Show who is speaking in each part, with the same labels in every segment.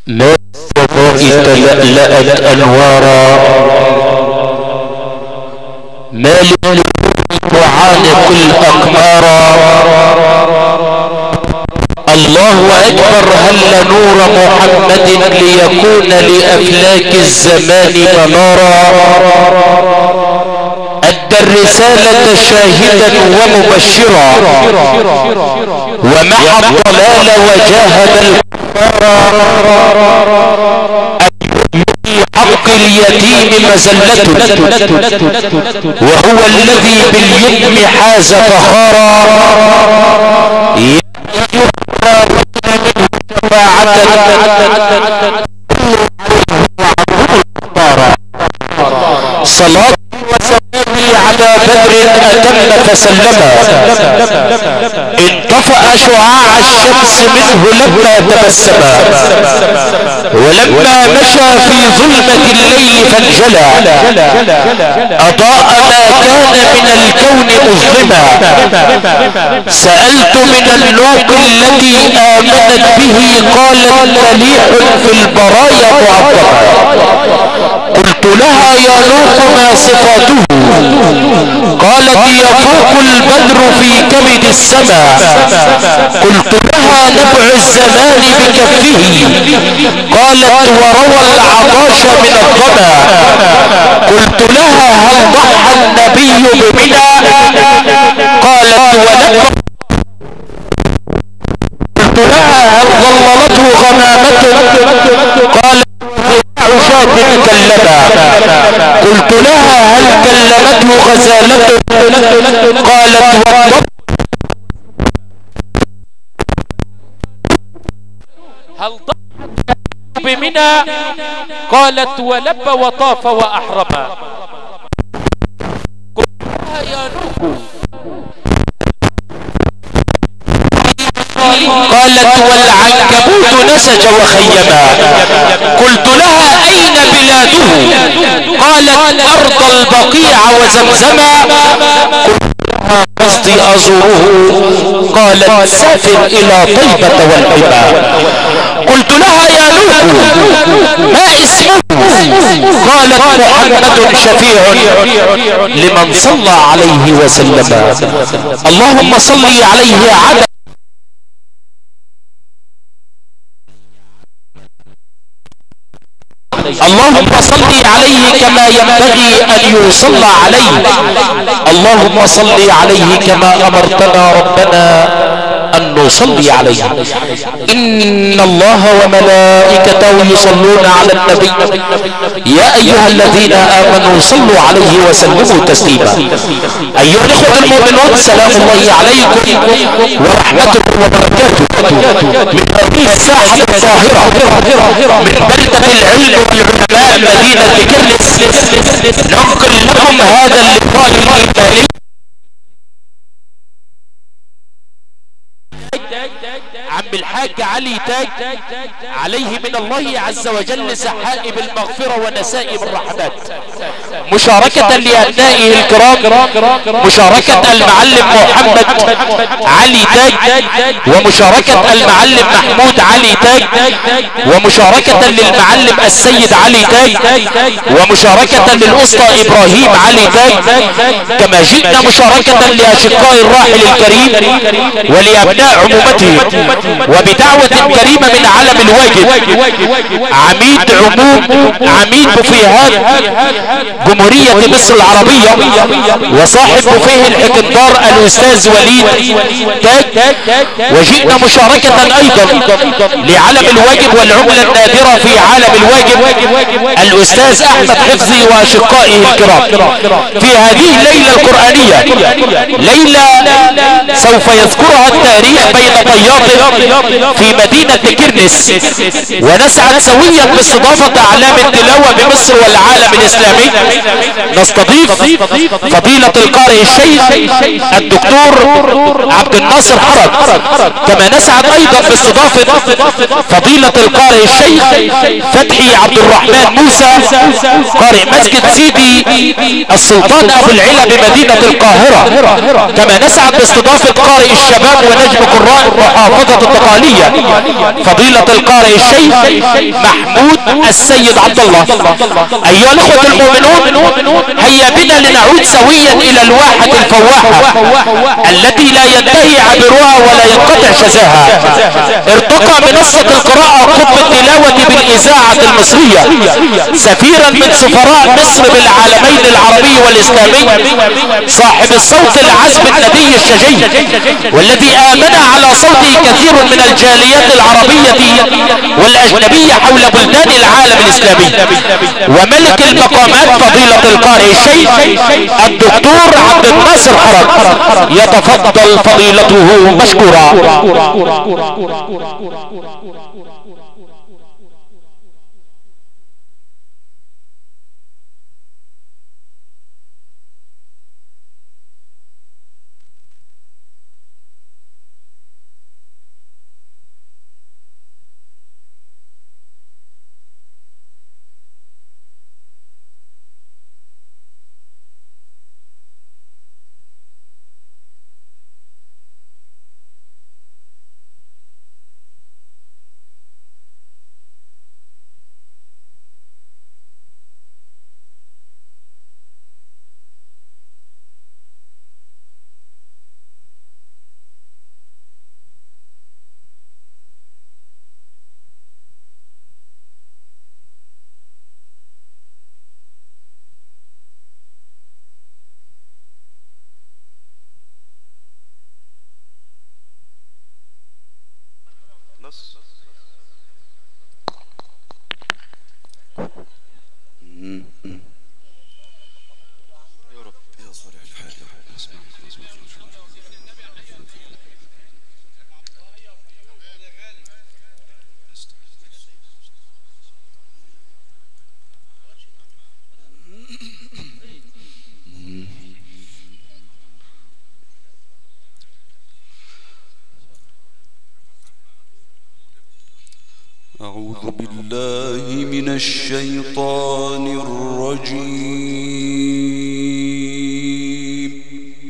Speaker 1: ما تلألأت أنوارا ما تعانق الأقمارا. الله أكبر هل نور محمد ليكون لأفلاك الزمان منارا. أدى الرسالة شاهدا ومبشرا ومحى الضلال وجاهد الكفار. حق اليتيم مزلة وهو الذي باليتم حاز فخارا. صلاة وسلامي على بدر أتم فسلما انطفأ شعاع الشمس منه لما تبسما ولما مشى في ظلمة الليل فانجلى أضاء ما كان من الكون مظلما. سألت من النوق الذي آمنت به قالت مليح في البرايا معظما. قلت لها يا نوق ما صفاته قالت يفوق البدر في كبد السماء. قلت لها نبع الزمان بكفه قالت وروى العطاش من الظما. قلت لها هل ضحى النبي بمنى قالت ولم. قلت لها هل ظللته غمامة قالت عشاة كلما. قلت لها هل كلمته غزالته قالت والضب.
Speaker 2: هل ضحى بمنى قالت ولب وطاف وأحرما. قلت لها يا نوح
Speaker 1: قالت والعنكبوت نسج وخيما. قلت لها أين بلاده قالت أرض البقيع وزمزما. قصدي أزوره قالت سافر إلى طيبة والحبا. قلت لها يا نوح ما اسمه قالت محمد شفيع لمن صلى عليه وسلم. اللهم صل عليه عدد اللهم صل عليه كما ينبغي أن يصلى عليه. اللهم صل عليه كما أمرتنا ربنا أن نصلي عليه. إن الله وملائكته يصلون على النبي يا أيها الذين آمنوا صلوا عليه وسلموا تسليما. أيها الإخوة المؤمنون سلام الله عليكم ورحمته وبركاته من هذه الساحة الطاهرة من بلدة العلم والعلماء مدينة كرنس ننقل لكم هذا اللقاء الإيماني عم الحاج علي تاج عليه من الله عز وجل سحائب المغفرة ونسائب الرحمات. مشاركة لأبنائه الكرام مشاركة المعلم محمد علي تاج ومشاركة المعلم محمود علي تاج ومشاركة للمعلم السيد علي تاج ومشاركة للأسطى إبراهيم علي تاج. كما جئنا مشاركة لأشقاء الراحل الكريم ولأبناء عمومته وبدعوة كريمة من علم الواجب عميد عميد بوفيهات جمهورية مصر العربية وصاحب بوفيه الحكمدار الأستاذ وليد تاج. وجئنا مشاركة أيضا لعلم الواجب والعملة النادرة في عالم الواجب الأستاذ أحمد حفظي وأشقائه الكرام في هذه الليلة القرآنية. ليلة سوف يذكرها التاريخ بين طياته في مدينة كرنس ونسعد سويا باستضافة أعلام التلاوة بمصر والعالم الإسلامي. نستضيف فضيلة القارئ الشيخ الدكتور عبد الناصر حرج. كما نسعد أيضا باستضافة فضيلة القارئ الشيخ فتحي عبد الرحمن موسى قارئ مسجد سيدي السلطان أبو العلا بمدينة القاهرة. كما نسعد باستضافة قارئ الشباب ونجم قراء محافظة الدقهلية فضيلة القارئ الشيخ محمود السيد عبد الله. ايها الاخوة المؤمنون، هيا بنا لنعود سويا الى الواحة الفواحة التي لا ينتهي عبرها ولا ينقطع شذاها. ارتقى منصة القراءة قطب التلاوة بالاذاعة المصرية سفيرا من سفراء مصر بالعالمين العربي والاسلامي، صاحب الصوت العذب الندي الشجي، والذي آمن على صوته كثير من الجاليات العربية والاجنبية حول بلدان العالم الاسلامي. وملك المقامات فضيلة القارئ الشيخ الدكتور عبد الناصر حرب، يتفضل فضيلته مشكورا.
Speaker 3: أعوذ بالله من الشيطان الرجيم.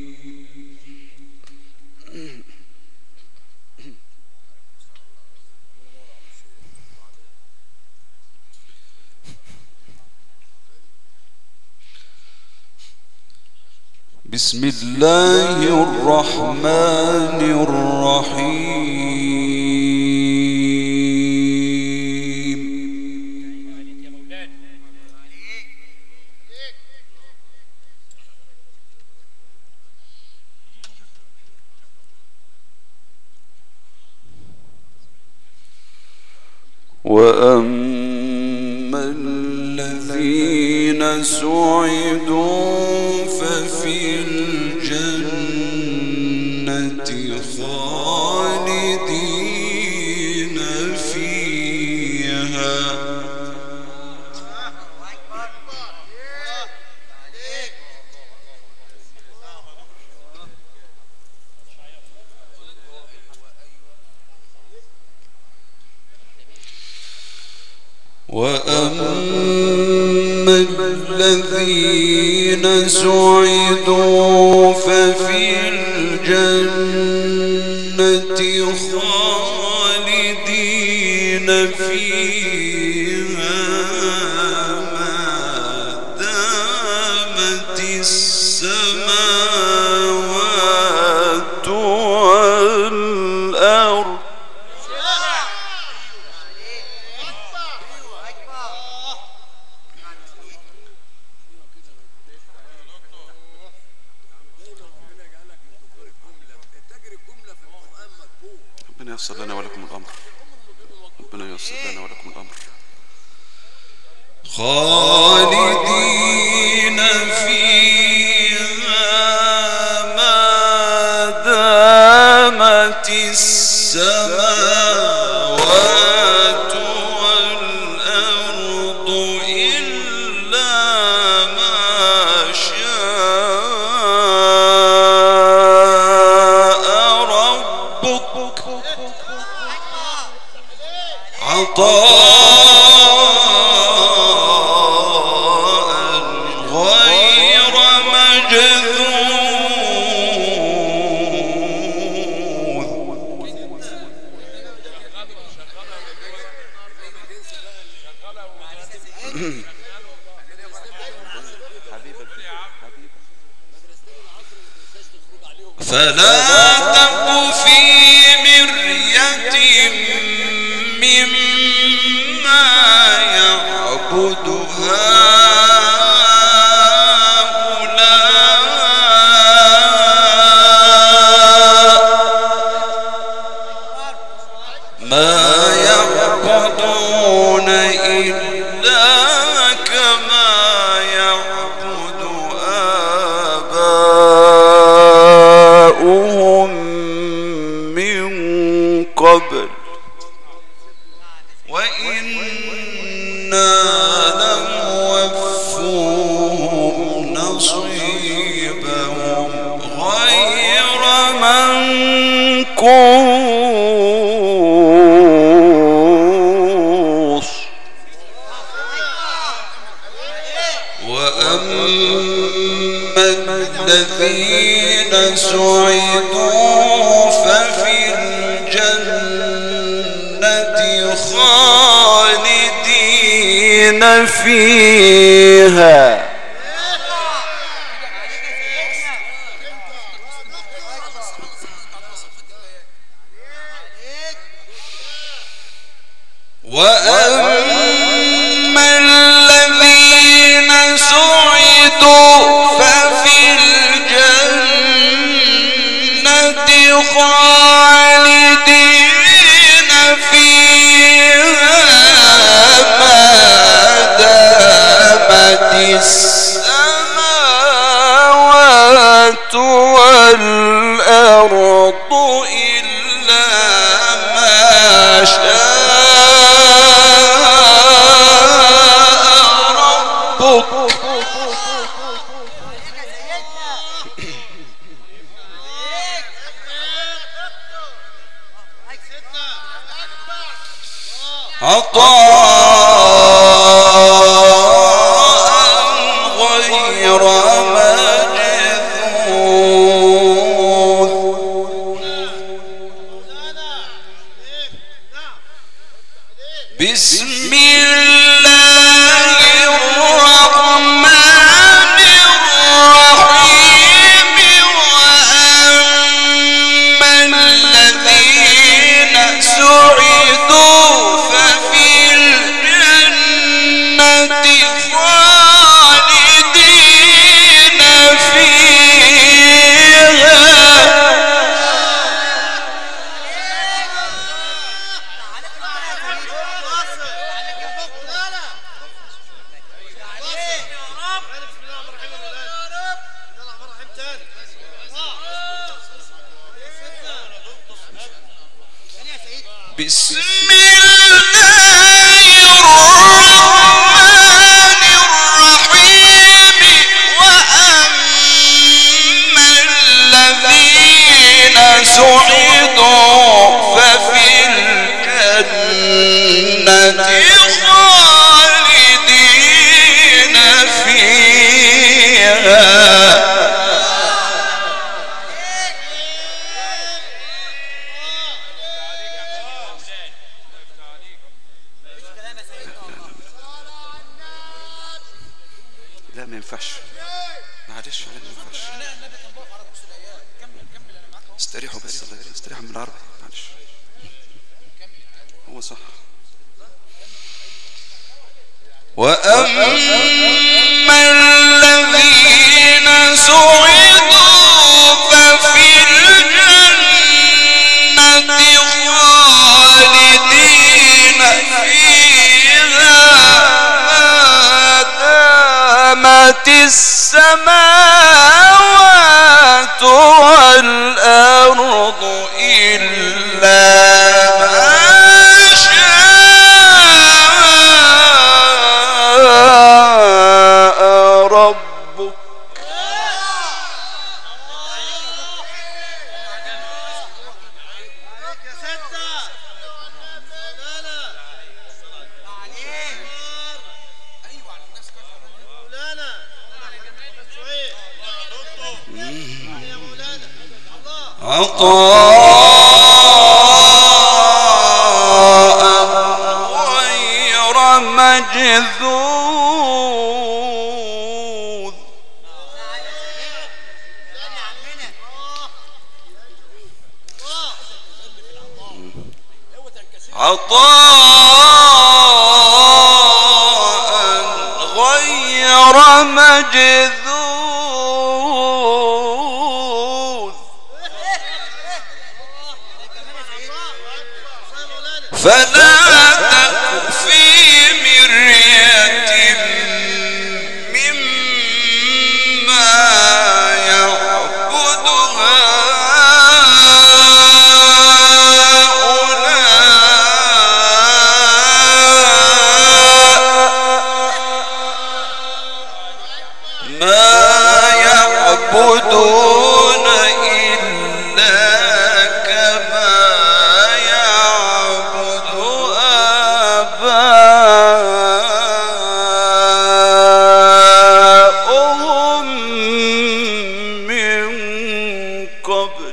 Speaker 3: بسم الله الرحمن الرحيم. وأما الذين سعدوا ففي الجنة خالدين فيها. وأما الذين سعدوا ففي الجنة خالدين فيها ما دامت السماوات والأرض. ربنا ييسر لنا ولكم الأمر. ربنا ييسر لنا ولكم الأمر. خالدين فيها ما دامت السماوات والأرض إلا ما شاء ربك عطاء غير
Speaker 4: فلا تك في مرية مما يعبد هؤلاء ما يعبدون إلا كما يعبد آباؤهم من قبل وإنا لموفوهم نصيبهم غير منقوص وأما الذين سعدوا ففي الجنة خالدين فيها وأما الذين سعدوا ففي الجنة خالدين فيها ما دامت السماوات والأرض إلا ما شاء ربك عطاء غير مجذوذ بسم الله الرحمن الرحيم وأما الذين سعدوا ففي الجنة خالدين فيها بسم الله الرحمن الرحيم وأما الذين سعدوا ففي الجنة خالدين فيها
Speaker 3: لا ما ينفعش معلش ما ينفعش استريحوا بس الله يرحم استريحوا من العربي معلش هو صح
Speaker 4: وأما الذين سعدوا ففي الجنة خالدين فيها دامت السماوات والأرض إلا ما شاء ربك عطاء غير مجذوذ عطاء غير مجذوذ فلا تك في مرية مما يعبد يعبدون إلا كما يعبد آباؤهم من قبل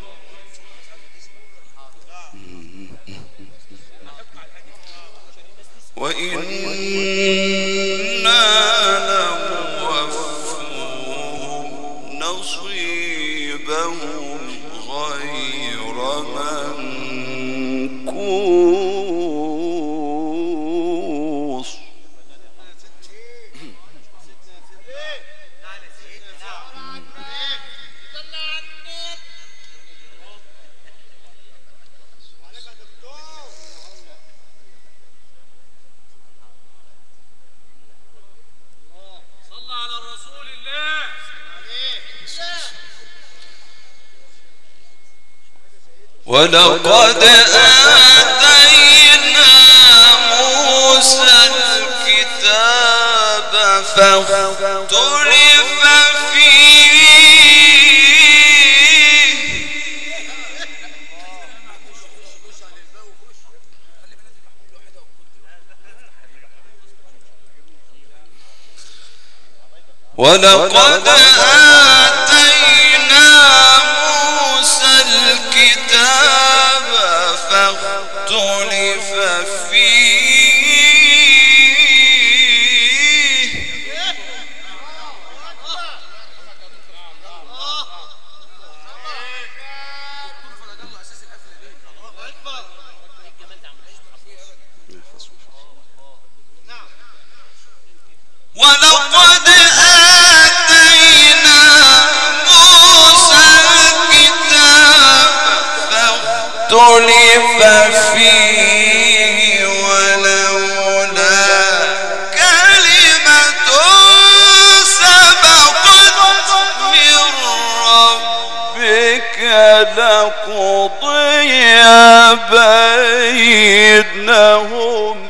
Speaker 4: وإنا نصيبهم غير منقوص ولقد آتينا موسى الكتاب فاختلف فيه ولقد آتينا موسى الكتاب فاختلف فيه ولقد آتينا موسى الكتاب فاختلف فيه ولولا كلمة سبقت من ربك لقضي بينهم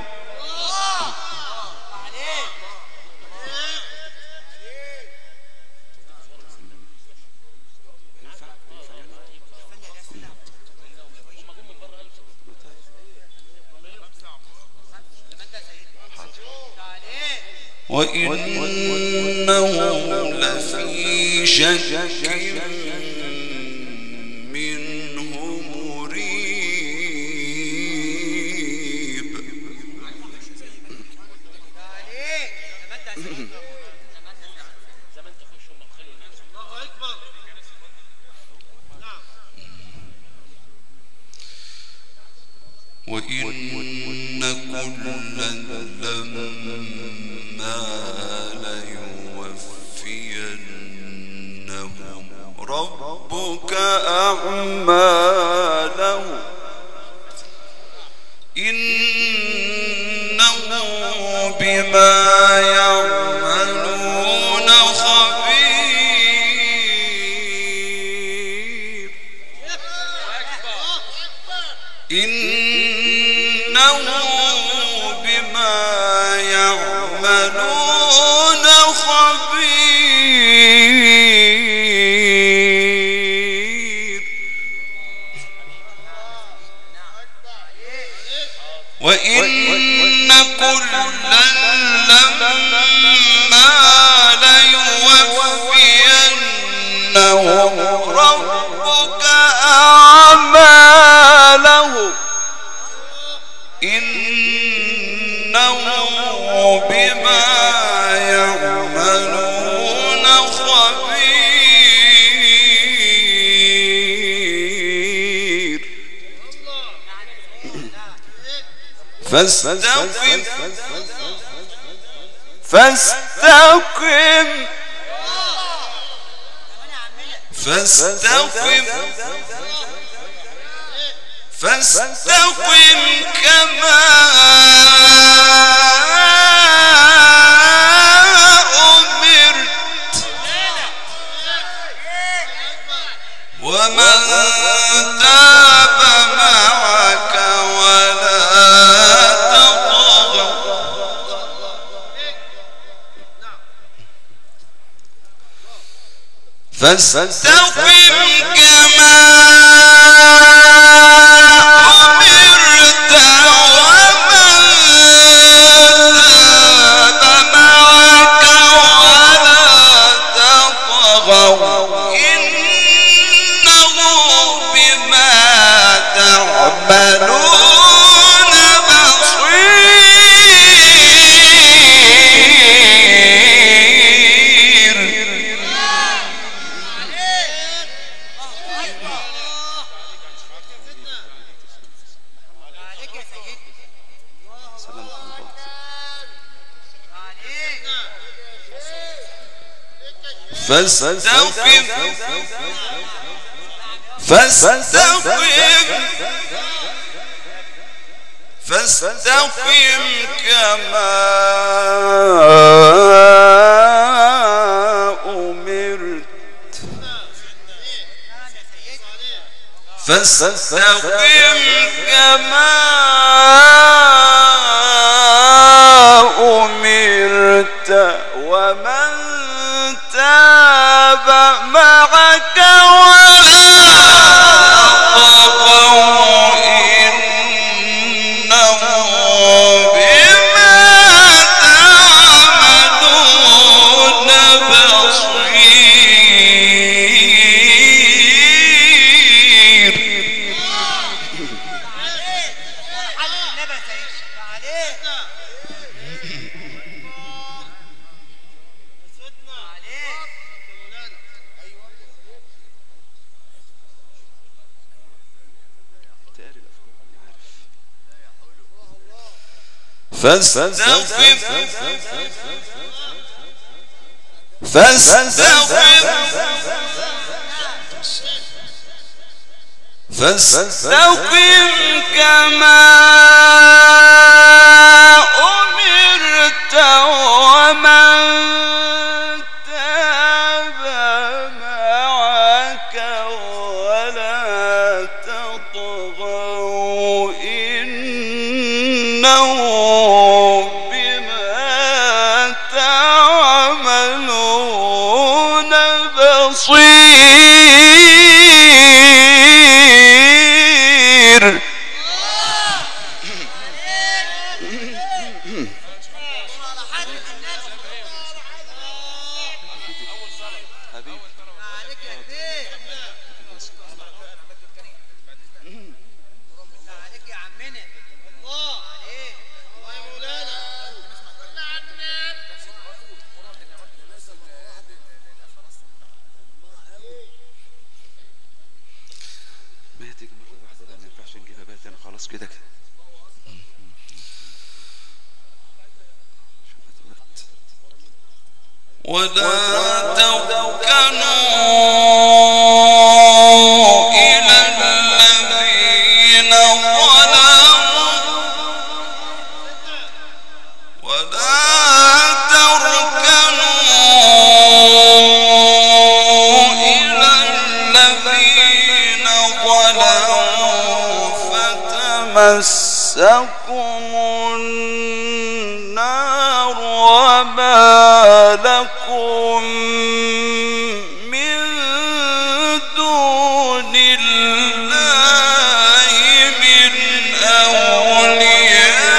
Speaker 4: وإنهم لفي شك منه مريب وإن كلا لما ليوفينهم ربك أعمالهم إنه بما يعملون خبير إنه بما يعملون خبير وإن كلا لما ليوفينهم ربك أعمالهم إنه بما يعملون خبير فاستقم فاستقم فاستقم فاستقم كما أمرت ومن تاب معك ولا تطغوا فاستقم كما أمرت ومن تاب معك ولا تطغوا إنه بما تعملون بصير. فاستقم فاستقم فاستقم كما أمرت فاستقم كما أمرت ومن تاب معك ولا تطغوا إنه بما تعملون بصير. فاستقم فاستقم كما أمرت ومن تاب معك ولا تطغوا إنه بما تعملون بصير. خلاص كده ولا تركنوا إلى الذين ظلموا ولا تركنوا إلى الذين ظلموا فتمسكم النار وما لكم من دون الله من أولياء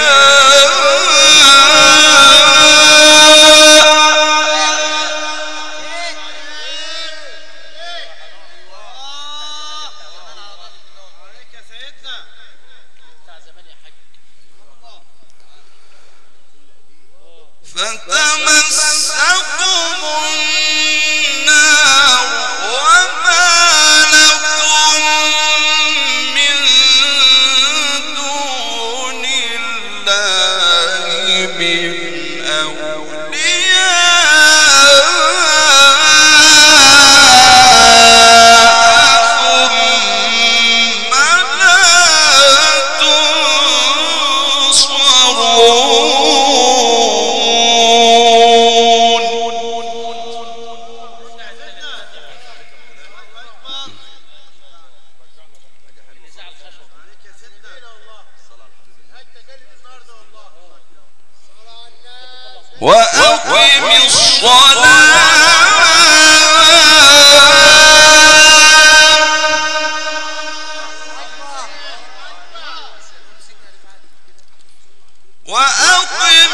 Speaker 4: فتمسكم النار وما لكم من دون الله وأقم الصلاة وأقم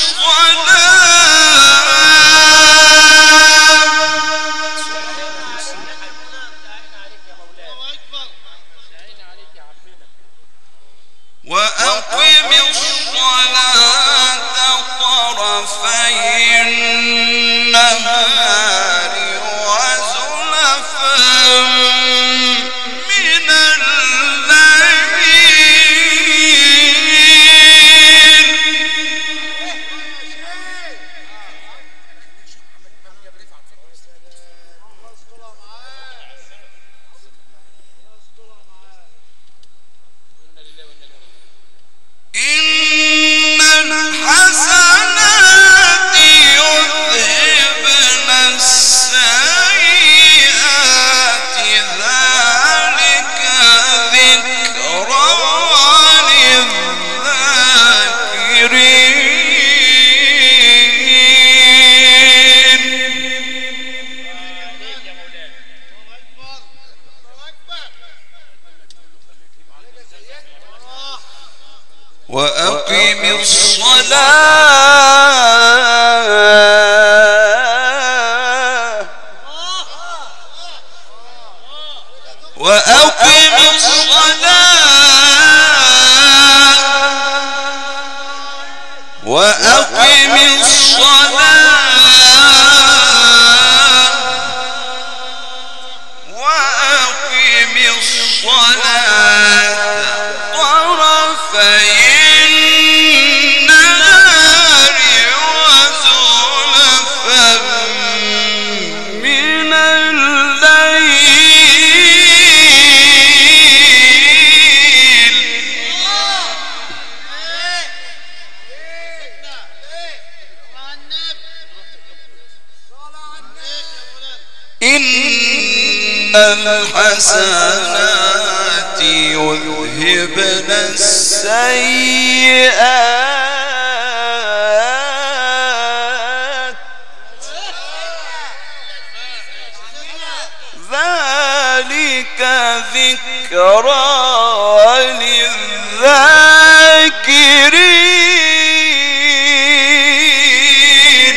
Speaker 4: الصلاة طرفي النهار وزلفا من الليل إن الحسنات يذهبن السيئات ذلك ذكرى للذاكرين وأقم الصلاة وأقم الصلاة وأقم الصلاة وأقم الصلاة طرفي النهار وزلفا من الليل إن الحسنات يذهبن السيئات ذلك ذكرى للذاكرين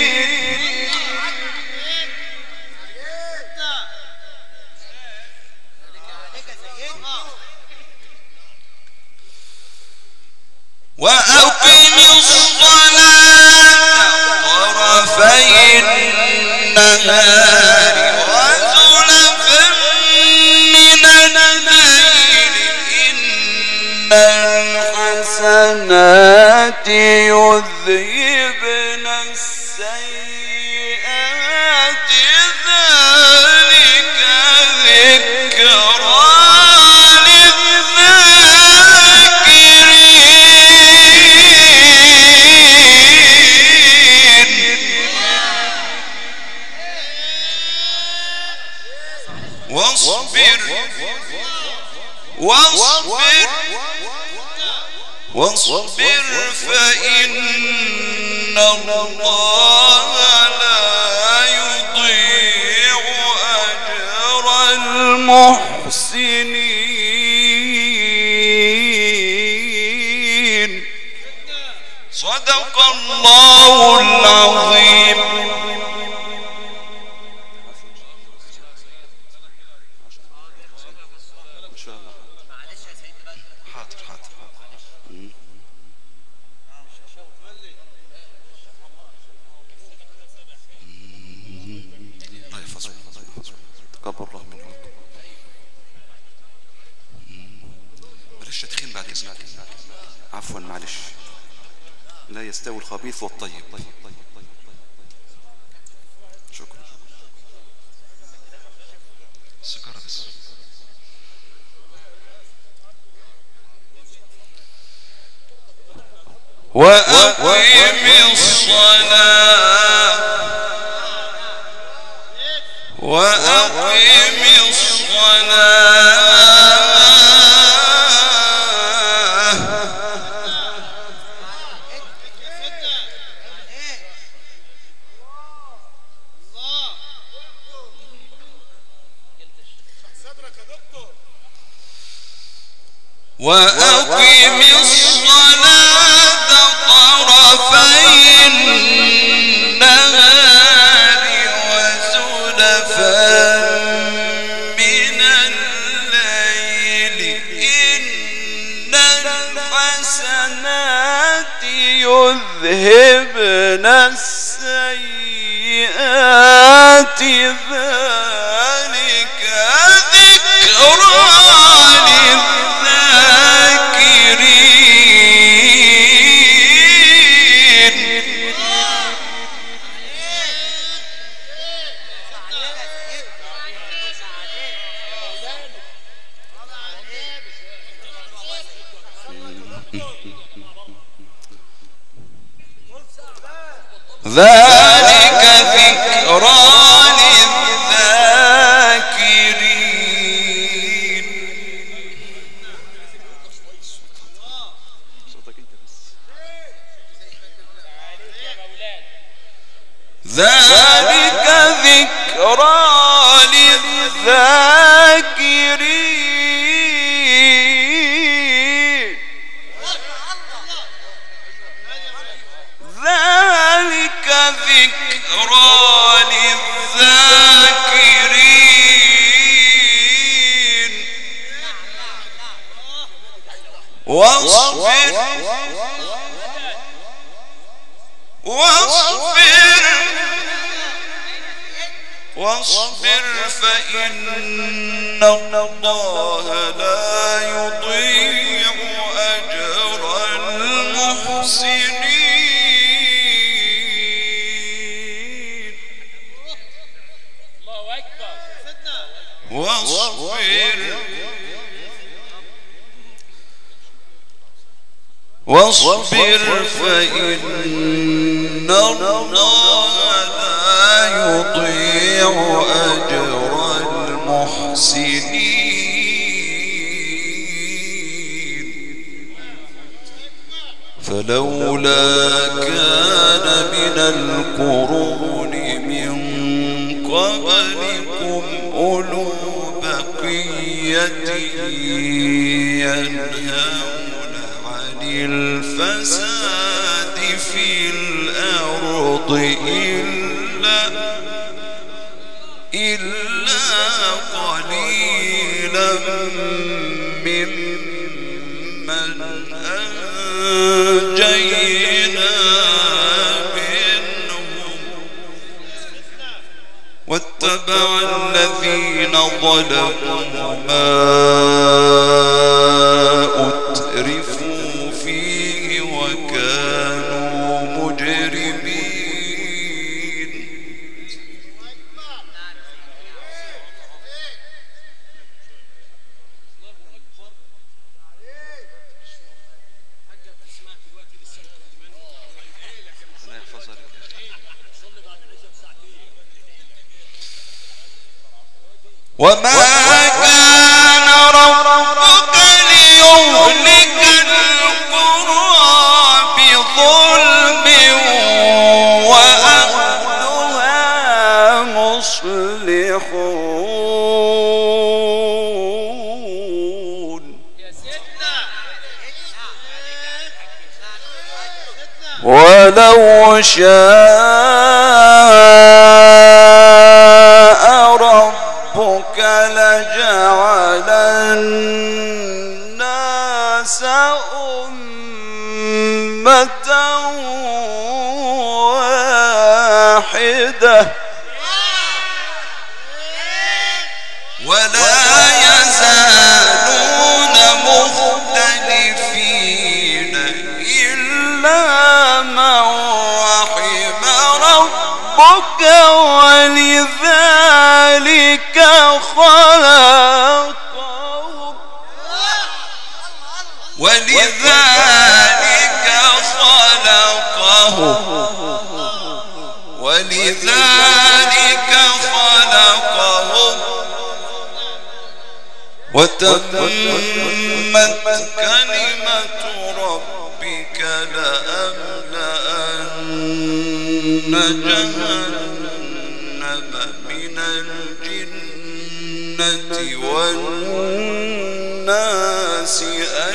Speaker 4: وأقم الصلاة طرفي النهار وزلفا من الليل إن الحسنات يذهبن السيئات ذلك ذكرى واصبر فإن الله لا يضيع أجر المحسنين صدق الله العظيم
Speaker 3: تقبل الله منه. معلش تدخين بعد إذنك، عفوا معلش. لا يستوي الخبيث والطيب. شكرا. سيجارة بس.
Speaker 4: وأقم الصلاة وأقم الصلاة وأقم الصلاة طرفي النهار وزلفا من الليل إن الحسنات يذهبن السيئات ذلك ذكرى ذلك ذكرى للذاكرين. ذلك ذكرى للذاكرين. ذلك ذكرى للذاكرين. واصبر فإن الله لا يضيع أجر المحسنين. واصبر فإن الله لا يضيع أجر المحسنين. فلولا كان من القرون من قبلكم أولو بقية ينهون عن الفساد في الأرض إلا قليلا ممن أنجينا منهم واتبع الذين ظلموا ما أترفوا فيه وكانوا مجرمين. وما كان ربك ليهلك القرى بظلم وأهلها مصلحون. ولو شاء ربك لجعل الناس أمة واحدة ولا يزالون مختلفين إلا من رحم ربك ولذلك خلقهم وتمت كلمة ربك لأملأن جهنم من الجنة والناس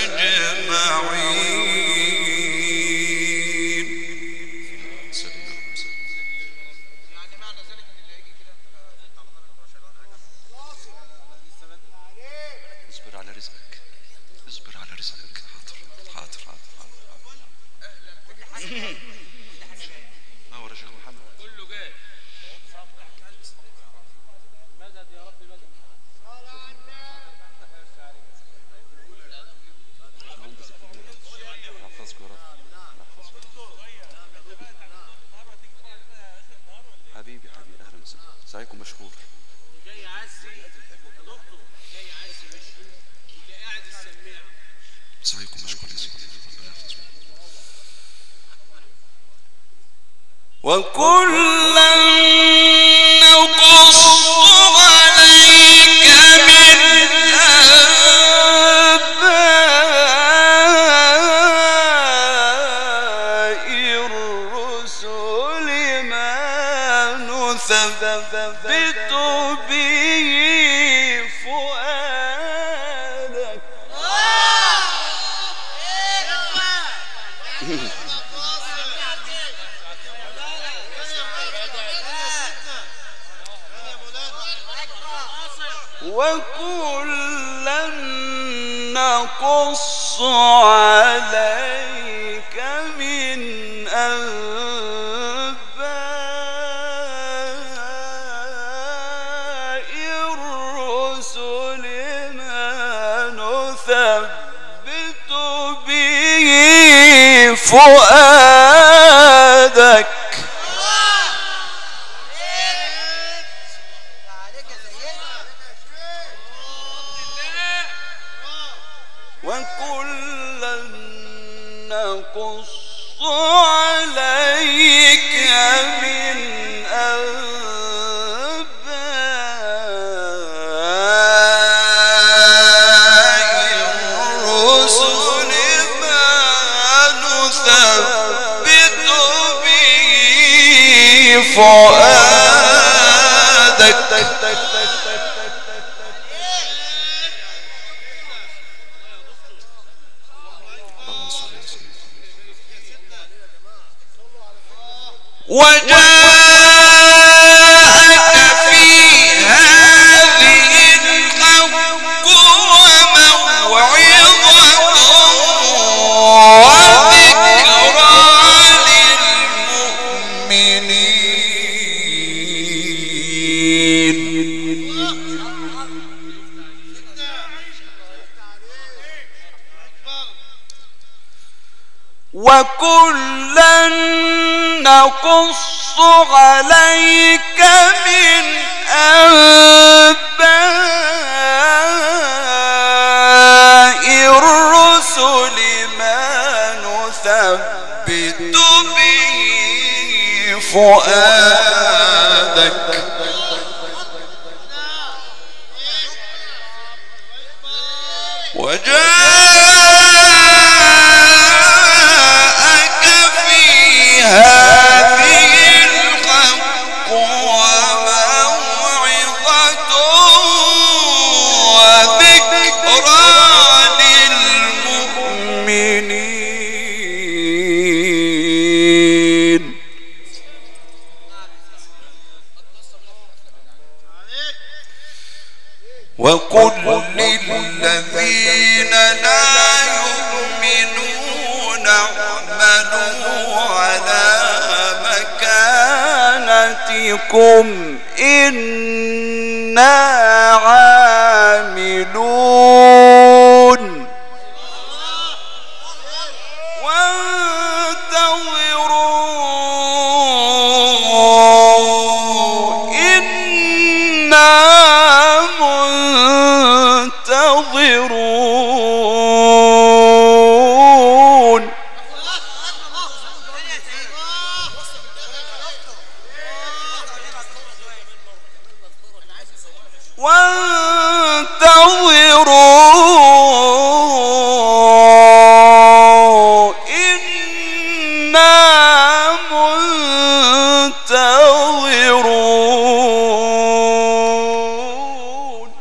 Speaker 4: وكلا نقص عليك من أنباء الرسل ما نثبت به فؤادك. وكلا نقص عليك من أنباء الرسل ما نثبت به فؤادك. وكلا نقص عليك من أنباء الرسل ما نثبت به فؤادك. وجاءك في هذه الحق وموعظة وذكرى للمؤمنين. وكلا نقص عليك من أنباء الرسل ما نثبت به فؤادك. وجاءك في هذه الحق وموعظة وذكرى للمؤمنين. وقل للذين لا يؤمنون اعملوا على مكانتكم إنا عاملون وانتظروا إنا منتظرون. وانتظروا إنا منتظرون.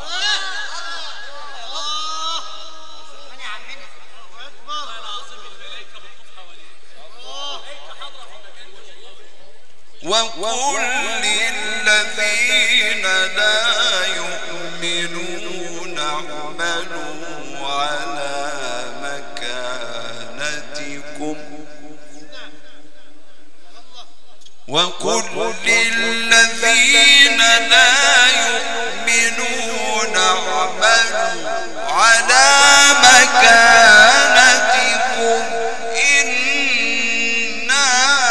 Speaker 4: وقل للذين لا يؤمنون اعملوا على مكانتكم. وقل للذين لا يؤمنون اعملوا على مكانتكم إنا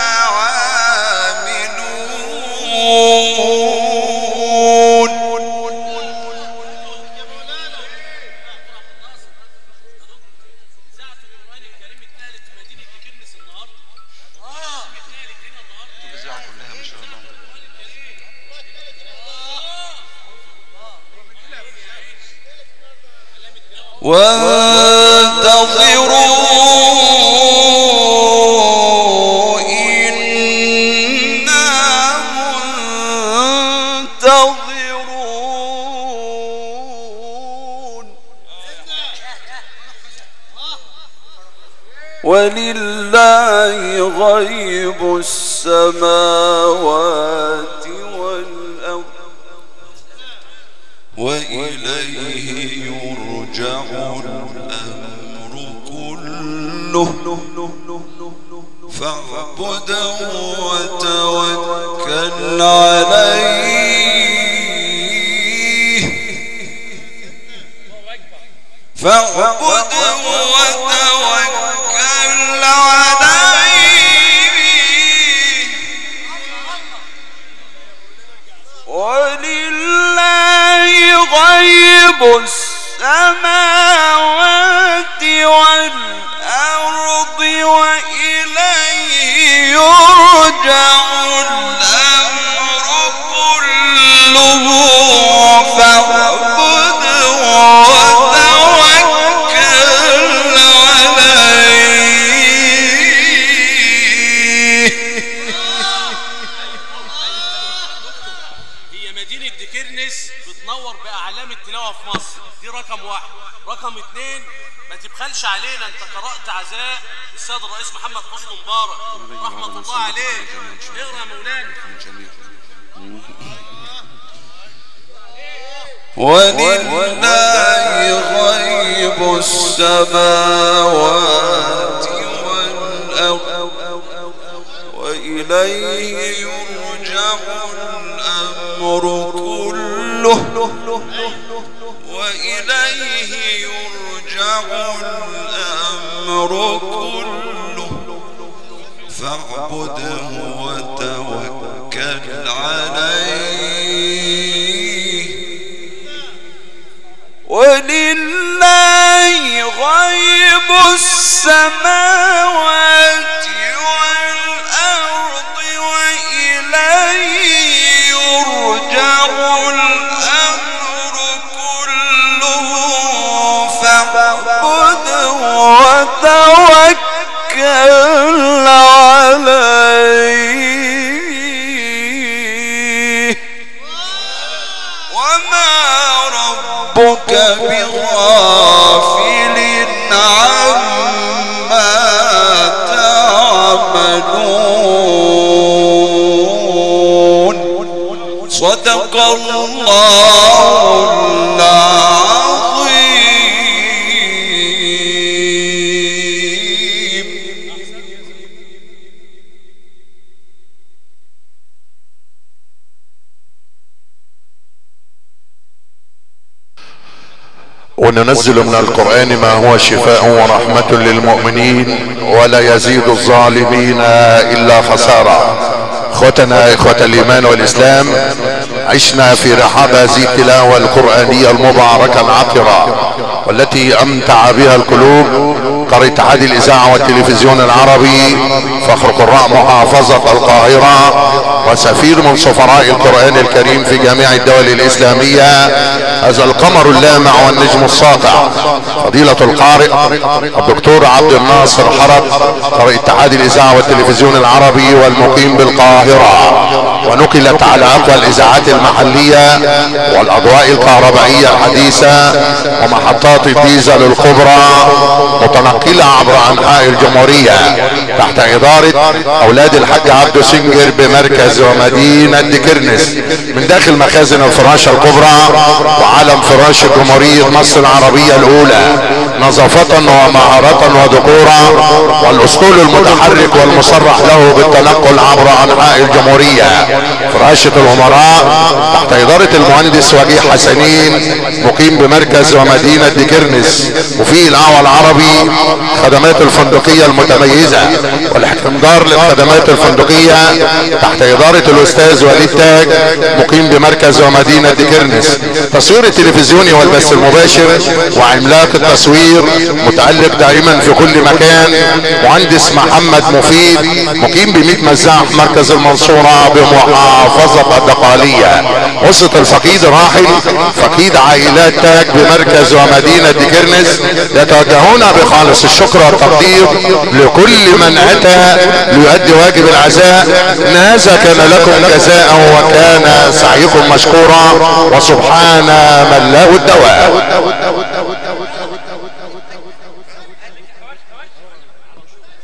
Speaker 4: عاملون. وانتظروا إنا منتظرون ولله غيب السماوات والأرض وإليه يرجع الأمر كله فاعبده وتوكل عليه فاعبده وتوكل عليه ولله غيب السماوات والأرض وإليه يرجع الأمر كله فاعبده وتوكل عليه.
Speaker 5: هي مدينة ديكرنس بتنور بأعلام التلاوة في مصر، دي رقم واحد. رقم اتنين، ما تبخلش علينا، انت قرأت عزاء السيد الرئيس محمد حسني مبارك رحمة الله عليه. اقرأ يا مولانا.
Speaker 4: ولله غيب السماوات والأرض وإليه يرجع الأمر كله وإليه يرجع الأمر كله فاعبده وتوكل عليه ولله غيب السماوات والأرض وإليه يرجع الأمر كله فاعبده وتوكل عليه وما ربك بغافل عما تعملون. صدق الله العظيم.
Speaker 1: وننزل من القرآن ما هو شفاء ورحمة للمؤمنين ولا يزيد الظالمين إلا خسارة. اخوتنا اخوة الايمان والاسلام، عشنا في رحاب هذه التلاوة القرآنية المباركة العطرة والتي امتع بها القلوب. قرية اتحاد الاذاعة والتلفزيون العربي، فخر قراء محافظة القاهرة وسفير من سفراء القرآن الكريم في جميع الدول الاسلامية، هذا القمر اللامع والنجم الساطع فضيلة القارئ الدكتور عبد الناصر حرب، قرية اتحاد الاذاعة والتلفزيون العربي والمقيم بالقاهرة، ونقلت على اقوى الاذاعات المحلية والاضواء الكهربائية الحديثة ومحطات الديزل الكبرى، متنقلة عبر انحاء الجمهورية تحت ادارة اولاد الحاج عبدو سنجر بمركز ومدينة ديكرنس، من داخل مخازن الفراشة الكبرى وعلم فراشة جمهورية مصر العربية الاولى، نظافة ومهارة وذكورا، والاسطول المتحرك والمصرح له بالتنقل عبر انحاء الجمهورية، فراشة الامراء تحت ادارة المهندس وجيه حسنين مقيم بمركز ومدينة ديكرنس، وفي الاعوى العربي خدمات الفندقية المتميزة
Speaker 6: والاحتمدار للخدمات الفندقية تحت إدارة الأستاذ وليد تاج مقيم بمركز ومدينة كرنس. تصوير التلفزيوني والبث المباشر وعملاق التصوير متألق دائما في كل مكان مهندس محمد مفيد مقيم ب100 مزاح مركز المنصورة بمحافظة الدقهلية. أسرة الفقيد الراحل فقيد عائلات تاج بمركز ومدينة كرنس يتوجهون بخالص الشكر والتقدير لكل من أتى ليؤدي واجب العزاء. هذا كان لكم جزاء وكان سعيكم مشكورا وسبحان من له الدواء.